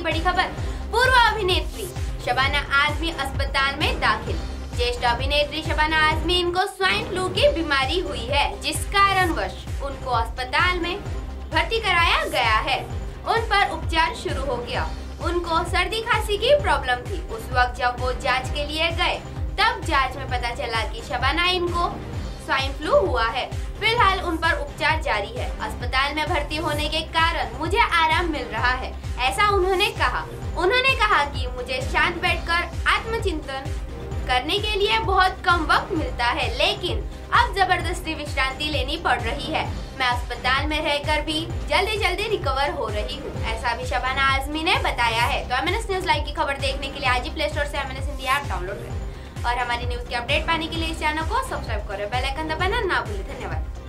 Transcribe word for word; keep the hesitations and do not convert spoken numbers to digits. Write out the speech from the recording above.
बड़ी खबर। पूर्व अभिनेत्री शबाना आजमी अस्पताल में दाखिल। ज्येष्ठ अभिनेत्री शबाना आजमी इनको स्वाइन फ्लू की बीमारी हुई है, जिस कारणवश उनको अस्पताल में भर्ती कराया गया है। उन पर उपचार शुरू हो गया। उनको सर्दी खांसी की प्रॉब्लम थी। उस वक्त जब वो जांच के लिए गए तब जांच में पता चला कि शबाना इनको स्वाइन फ्लू हुआ है। फिलहाल उन पर उपचार जारी है। अस्पताल में भर्ती होने के कारण मुझे आराम मिल रहा है, ऐसा उन्होंने कहा। उन्होंने कहा कि मुझे शांत बैठकर आत्मचिंतन करने के लिए बहुत कम वक्त मिलता है, लेकिन अब जबरदस्ती विश्रांति लेनी पड़ रही है। मैं अस्पताल में रहकर भी जल्दी जल्दी रिकवर हो रही हूँ, ऐसा भी शबाना आजमी ने बताया है। तो M N S news live की खबर देखने के लिए आज ही प्ले स्टोर से M N S Hindi app download करें और हमारी न्यूज की अपडेट पाने के लिए इस चैनल को सब्सक्राइब करें। बेल आइकन दबाना ना भूलें। धन्यवाद।